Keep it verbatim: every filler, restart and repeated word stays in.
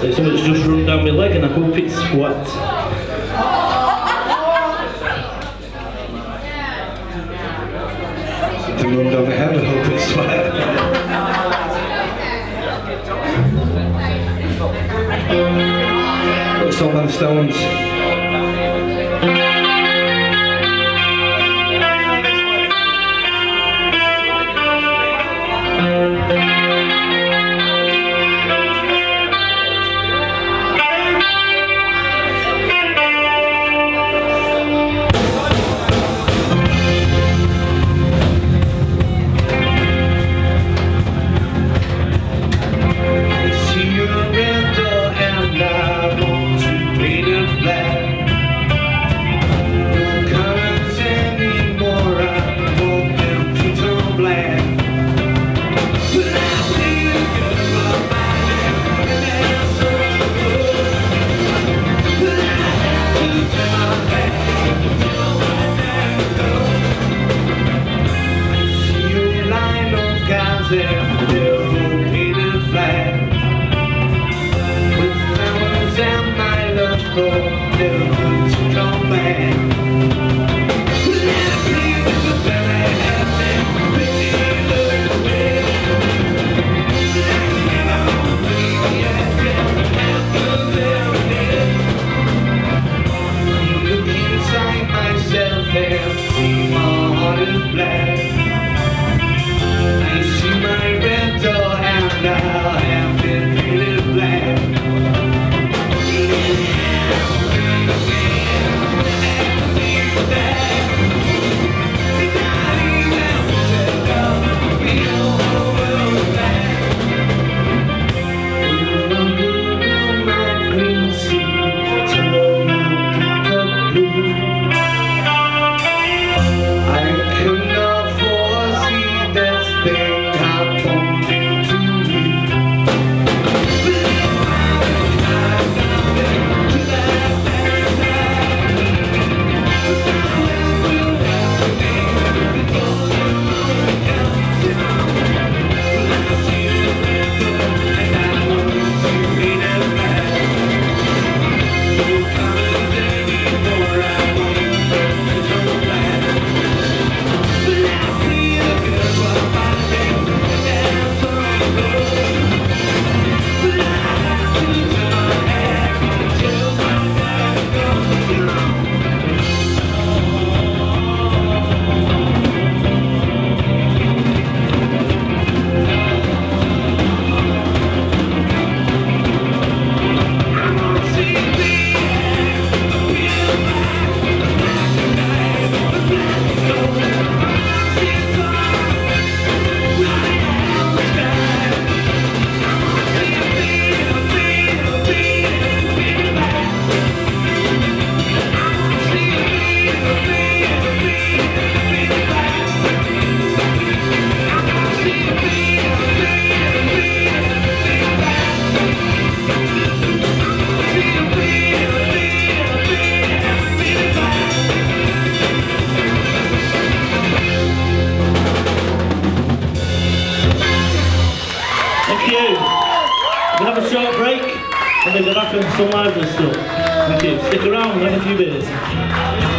So something's just run down my leg and I hope it's wet. Something run down my head, I hope it's wet. Got some man stones. We'll have a short break and then go back on some live and stuff. Thank you. Stick around, we'll have a few beers.